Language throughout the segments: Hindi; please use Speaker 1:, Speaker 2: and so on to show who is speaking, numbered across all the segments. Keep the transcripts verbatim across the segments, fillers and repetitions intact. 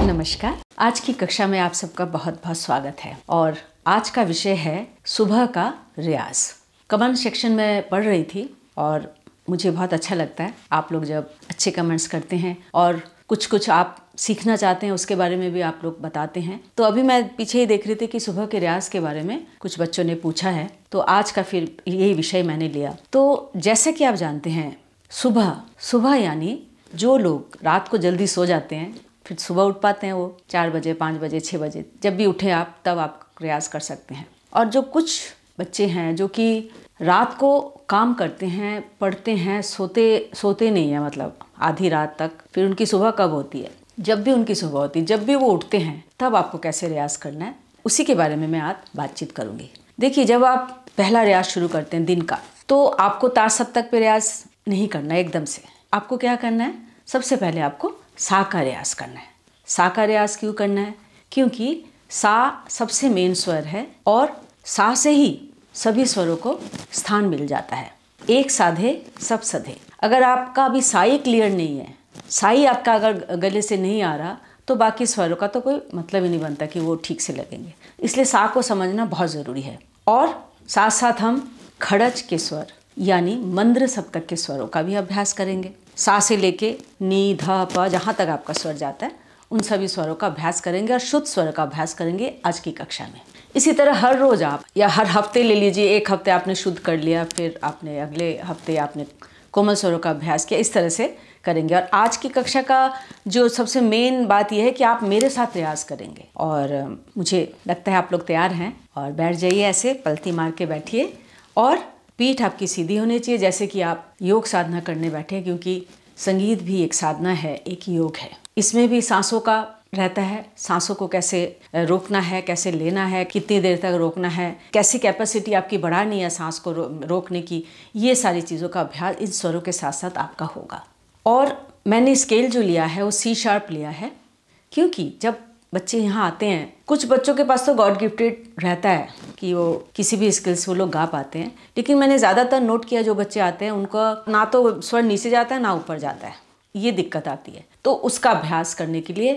Speaker 1: नमस्कार। आज की कक्षा में आप सबका बहुत बहुत स्वागत है और आज का विषय है सुबह का रियाज। कमेंट सेक्शन में पढ़ रही थी और मुझे बहुत अच्छा लगता है आप लोग जब अच्छे कमेंट्स करते हैं और कुछ कुछ आप सीखना चाहते हैं उसके बारे में भी आप लोग बताते हैं। तो अभी मैं पीछे ही देख रही थी कि सुबह के रियाज के बारे में कुछ बच्चों ने पूछा है, तो आज का फिर यही विषय मैंने लिया। तो जैसे कि आप जानते हैं, सुबह सुबह यानी जो लोग रात को जल्दी सो जाते हैं फिर सुबह उठ पाते हैं, वो चार बजे पाँच बजे छः बजे जब भी उठे आप तब आप रियाज कर सकते हैं। और जो कुछ बच्चे हैं जो कि रात को काम करते हैं, पढ़ते हैं, सोते सोते नहीं हैं, मतलब आधी रात तक, फिर उनकी सुबह कब होती है? जब भी उनकी सुबह होती है, जब भी वो उठते हैं तब आपको कैसे रियाज करना है, उसी के बारे में मैं आज बातचीत करूँगी। देखिए, जब आप पहला रियाज शुरू करते हैं दिन का, तो आपको तार सप्तक पे रियाज नहीं करना है एकदम से। आपको क्या करना है? सबसे पहले आपको सा का रियाज करना है। सा का रियाज क्यों करना है? क्योंकि सा सबसे मेन स्वर है और सा से ही सभी स्वरों को स्थान मिल जाता है। एक साधे सब सधे। अगर आपका अभी सा ही क्लियर नहीं है, सा ही आपका अगर गले से नहीं आ रहा, तो बाकी स्वरों का तो कोई मतलब ही नहीं बनता कि वो ठीक से लगेंगे। इसलिए सा को समझना बहुत ज़रूरी है। और साथ साथ हम खड़च के स्वर यानी मंद्र सप्तक के स्वरों का भी अभ्यास करेंगे। सा से लेके नी ध प जहाँ तक आपका स्वर जाता है उन सभी स्वरों का अभ्यास करेंगे और शुद्ध स्वर का अभ्यास करेंगे आज की कक्षा में। इसी तरह हर रोज़ आप या हर हफ्ते ले लीजिए, एक हफ्ते आपने शुद्ध कर लिया, फिर आपने अगले हफ्ते आपने कोमल स्वरों का अभ्यास किया, इस तरह से करेंगे। और आज की कक्षा का जो सबसे मेन बात यह है कि आप मेरे साथ रियाज करेंगे और मुझे लगता है आप लोग तैयार हैं। और बैठ जाइए, ऐसे पलथी मार के बैठिए और पीठ आपकी सीधी होनी चाहिए, जैसे कि आप योग साधना करने बैठे हैं, क्योंकि संगीत भी एक साधना है, एक योग है। इसमें भी सांसों का रहता है, सांसों को कैसे रोकना है, कैसे लेना है, कितनी देर तक रोकना है, कैसी कैपेसिटी आपकी बढ़ानी है सांस को रो, रोकने की, ये सारी चीज़ों का अभ्यास इन स्वरों के साथ साथ आपका होगा। और मैंने स्केल जो लिया है वो सी शार्प लिया है, क्योंकि जब बच्चे यहाँ आते हैं, कुछ बच्चों के पास तो गॉड गिफ्टेड रहता है कि वो किसी भी स्किल से वो लोग गा पाते हैं, लेकिन मैंने ज़्यादातर नोट किया जो बच्चे आते हैं उनका ना तो स्वर नीचे जाता है ना ऊपर जाता है, ये दिक्कत आती है। तो उसका अभ्यास करने के लिए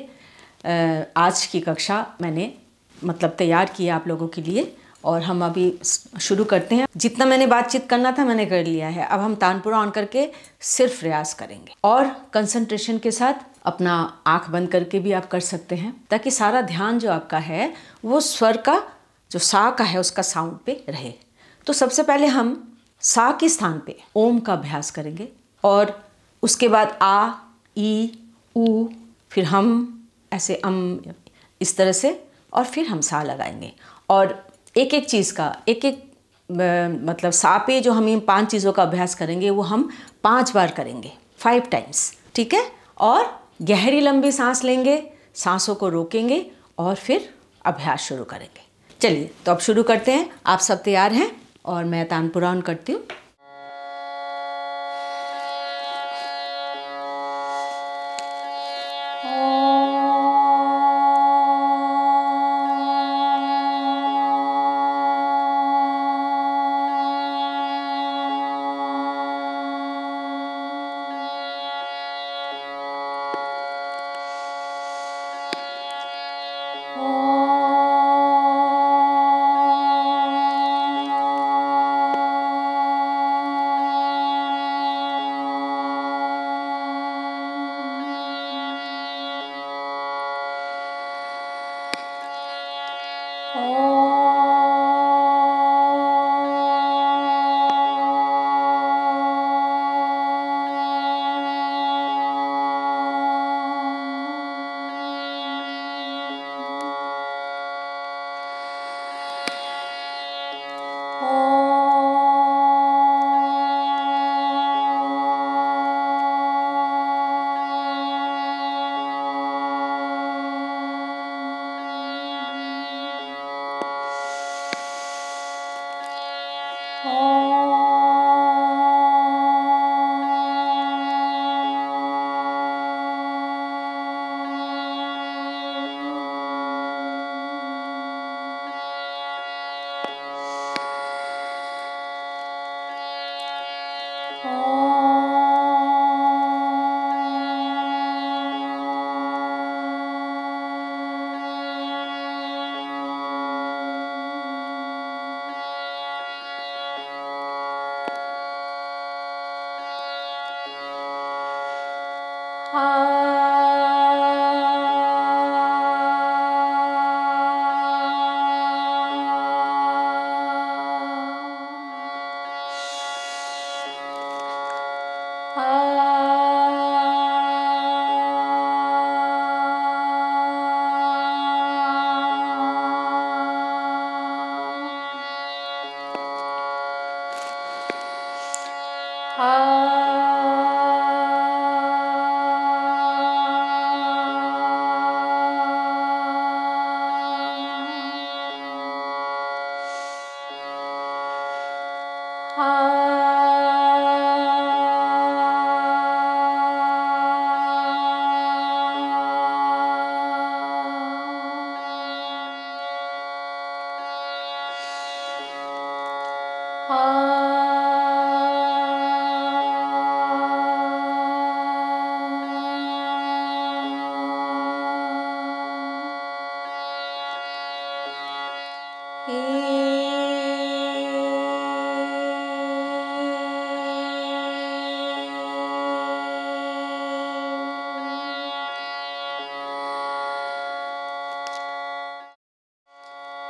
Speaker 1: आज की कक्षा मैंने मतलब तैयार किया आप लोगों के लिए और हम अभी शुरू करते हैं। जितना मैंने बातचीत करना था मैंने कर लिया है। अब हम तानपुरा ऑन करके सिर्फ रियाज करेंगे और कंसंट्रेशन के साथ अपना आंख बंद करके भी आप कर सकते हैं, ताकि सारा ध्यान जो आपका है वो स्वर का जो सा का है उसका साउंड पे रहे। तो सबसे पहले हम सा के स्थान पे ओम का अभ्यास करेंगे और उसके बाद आ, ई, ऊ, फिर हम ऐसे अम इस तरह से, और फिर हम सा लगाएंगे। और एक एक चीज़ का एक एक मतलब सा पे जो हम इन पांच चीज़ों का अभ्यास करेंगे वो हम पांच बार करेंगे, फाइव टाइम्स, ठीक है। और गहरी लंबी सांस लेंगे, सांसों को रोकेंगे और फिर अभ्यास शुरू करेंगे। चलिए, तो अब शुरू करते हैं। आप सब तैयार हैं और मैं तानपुरा ऑन करती हूँ।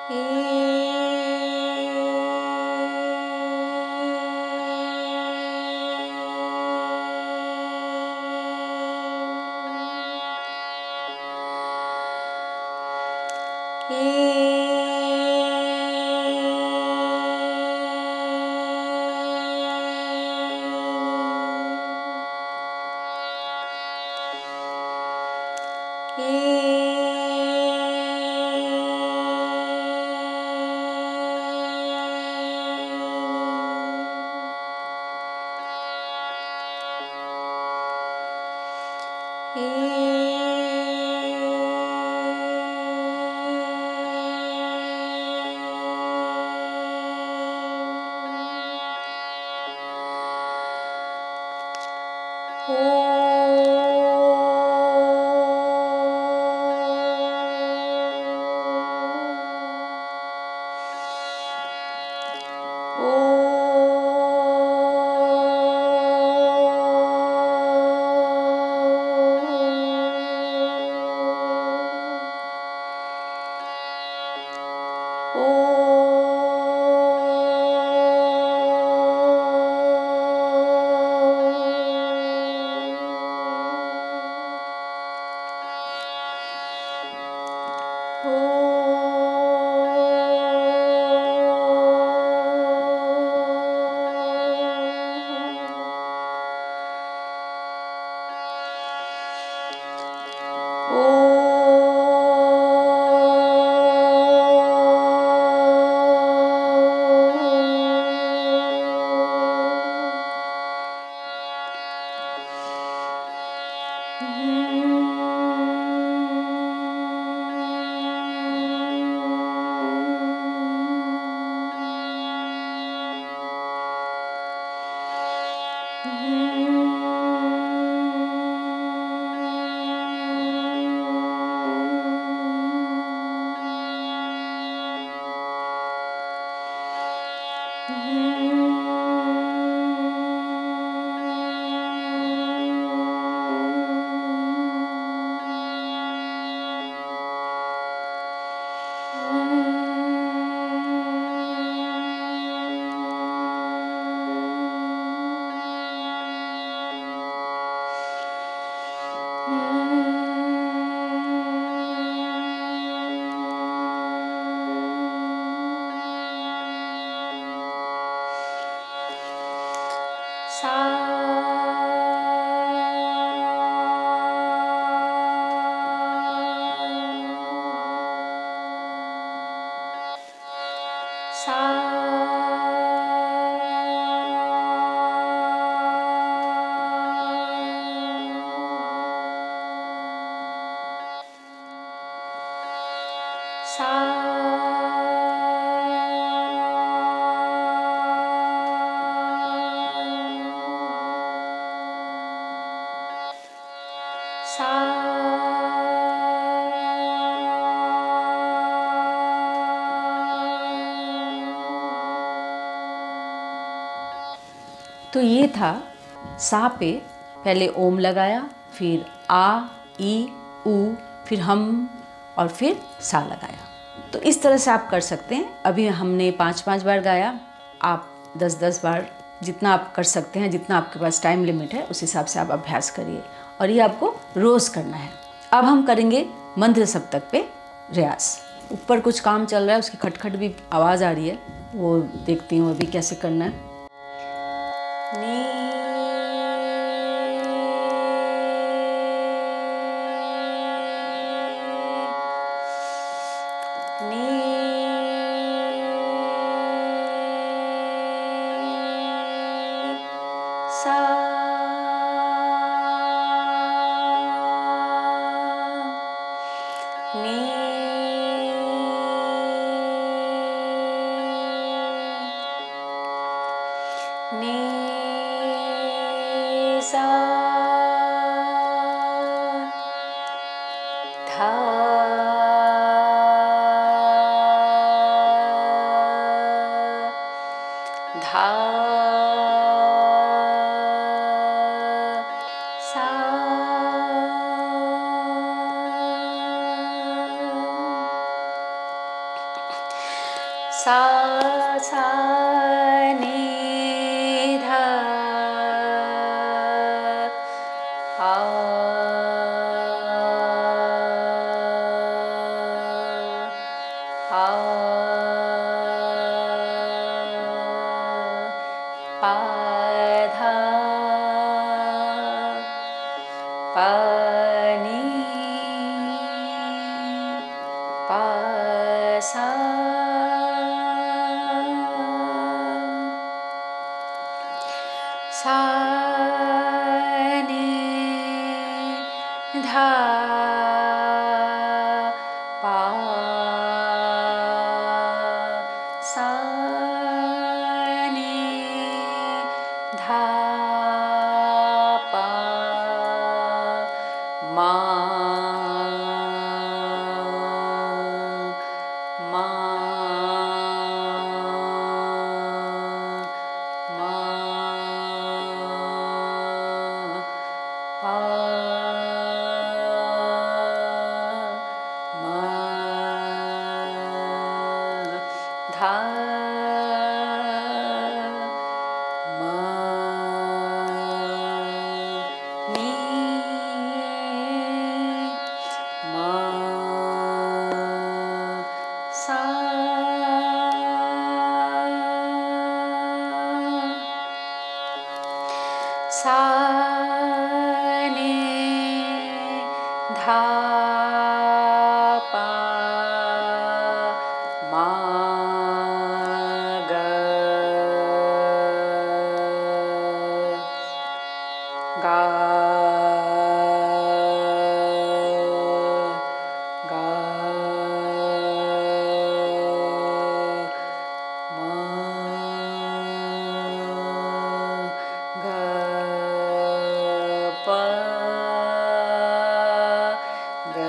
Speaker 1: तो ये था सा पे पहले ओम लगाया, फिर आ, ई, ऊ, फिर हम और फिर सा लगाया। तो इस तरह से आप कर सकते हैं। अभी हमने पाँच पाँच बार गाया, आप दस दस बार, जितना आप कर सकते हैं, जितना आपके पास टाइम लिमिट है उस हिसाब से आप अभ्यास करिए, और ये आपको रोज़ करना है। अब हम करेंगे मंद्र सप्तक पे रियाज। ऊपर कुछ काम चल रहा है, उसकी खटखट भी आवाज़ आ रही है, वो देखती हूँ अभी कैसे करना है। सा सा नि धा आ आ पा धा पा नी पा सा सा नि धा पा सा नि धा पा मा मा मा पा मा धा मा नी मा सा सा नि धा पा मा ग गा गा मा ग प ग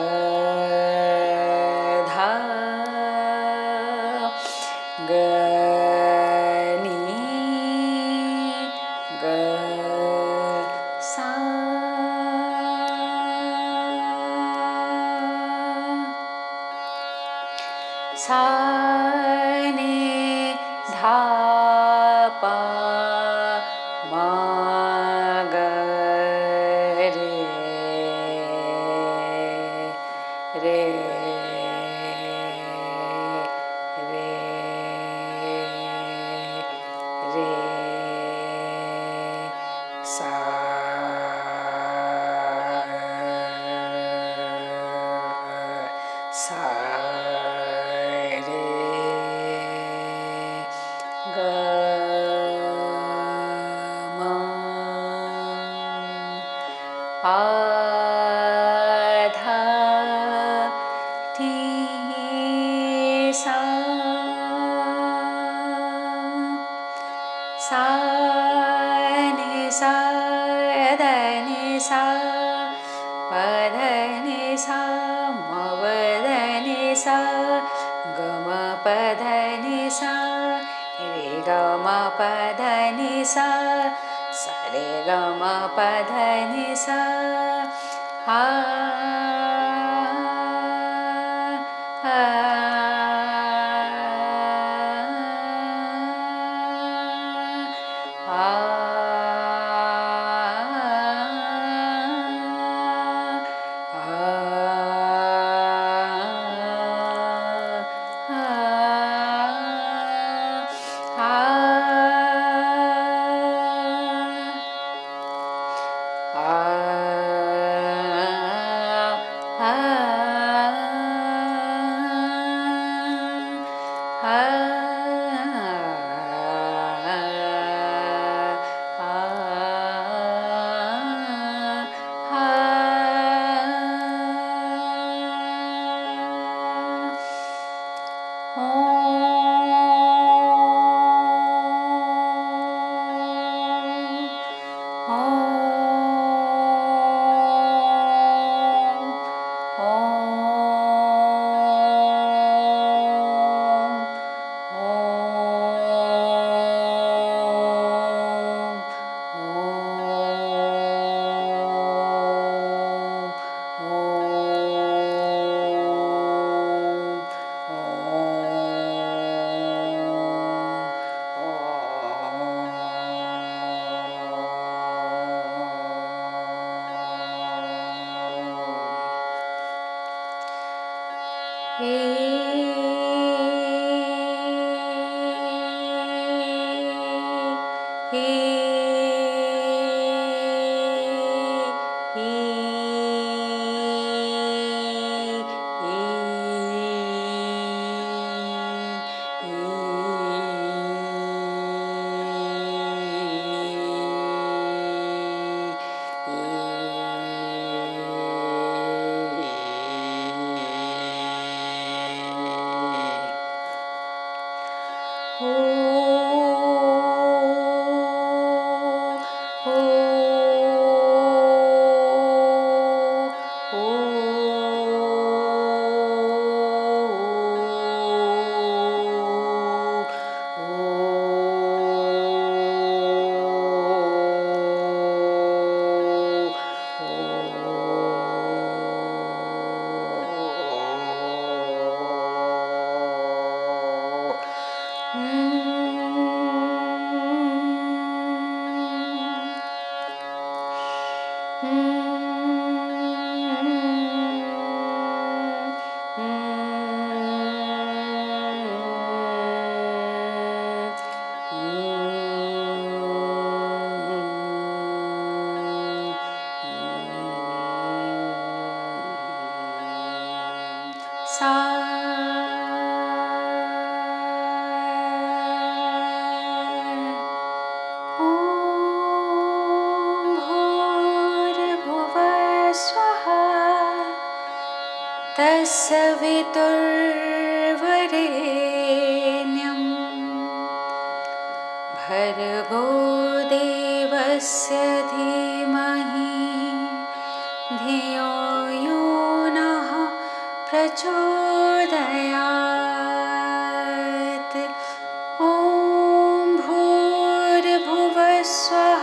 Speaker 1: धा ग नी ग सा सा नि धा पा मा ग रे रे रे रे सा सा रे ग मा आ धा ठी सा सा नि सा ध नि सा प ध नि सा म प ध नि सा ग म प ध नि सा रे ग म प ध नि सा सा रे ग म प ध नि सा आ आ
Speaker 2: तत्सवितुर्वरेण्यं भर्गो देवस्य धीमहि धियो यो नः प्रचोदयात्। ॐ भूर्भुवः स्वः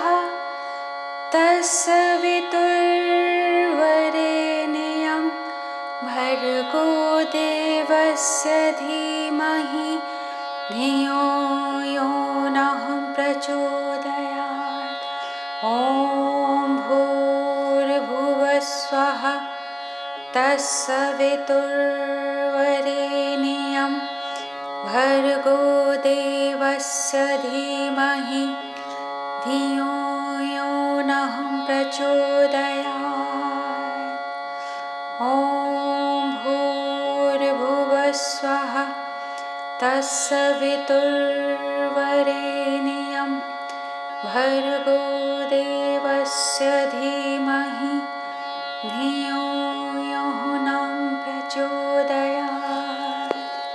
Speaker 2: तत्सवितुर्वरेण्यं भर्गो देवस्य धीमहि धियो यो नः प्रचोदयात्। ॐ भूर्भुवः स्वः तत्सवितुर्वरेण्यं भर्गो देवस्य धीमहि धियो यो नः प्रचोदयात्। ॐ भूर्भुवः स्वः तत्सवितुर्वरेण्यं भर्गो देवस्य धीमहि धियो यो नः प्रचोदयात्।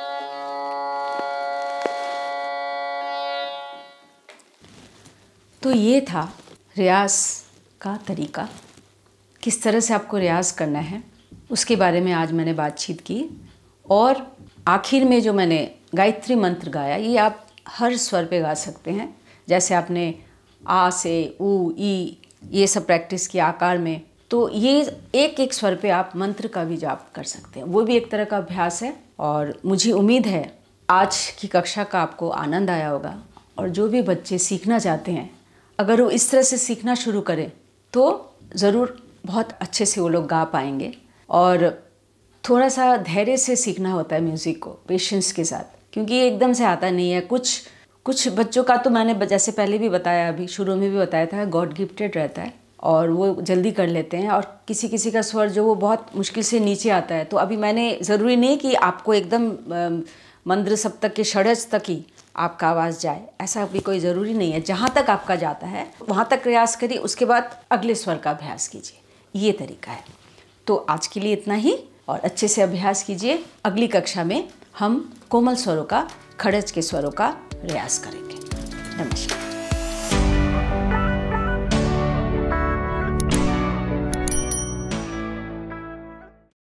Speaker 1: तो ये था रियाज का तरीका, किस तरह से आपको रियाज करना है उसके बारे में आज मैंने बातचीत की। और आखिर में जो मैंने गायत्री मंत्र गाया, ये आप हर स्वर पे गा सकते हैं। जैसे आपने आ से ऊ ई ये सब प्रैक्टिस किया आकार में, तो ये एक एक स्वर पे आप मंत्र का भी जाप कर सकते हैं, वो भी एक तरह का अभ्यास है। और मुझे उम्मीद है आज की कक्षा का आपको आनंद आया होगा। और जो भी बच्चे सीखना चाहते हैं, अगर वो इस तरह से सीखना शुरू करें तो ज़रूर बहुत अच्छे से वो लोग गा पाएंगे। और थोड़ा सा धैर्य से सीखना होता है म्यूज़िक को, पेशेंस के साथ, क्योंकि ये एकदम से आता नहीं है। कुछ कुछ बच्चों का तो मैंने जैसे पहले भी बताया, अभी शुरू में भी बताया था, गॉड गिफ्टेड रहता है और वो जल्दी कर लेते हैं। और किसी किसी का स्वर जो वो बहुत मुश्किल से नीचे आता है। तो अभी मैंने ज़रूरी नहीं कि आपको एकदम मंद्र सप्तक के षड्ज तक ही आपका आवाज़ जाए, ऐसा भी कोई ज़रूरी नहीं है। जहाँ तक आपका जाता है वहाँ तक प्रयास करिए, उसके बाद अगले स्वर का अभ्यास कीजिए, ये तरीका है। तो आज के लिए इतना ही, और अच्छे से अभ्यास कीजिए। अगली कक्षा में हम कोमल स्वरों का, खड़ज के स्वरों का रियाज करेंगे। नमस्कार।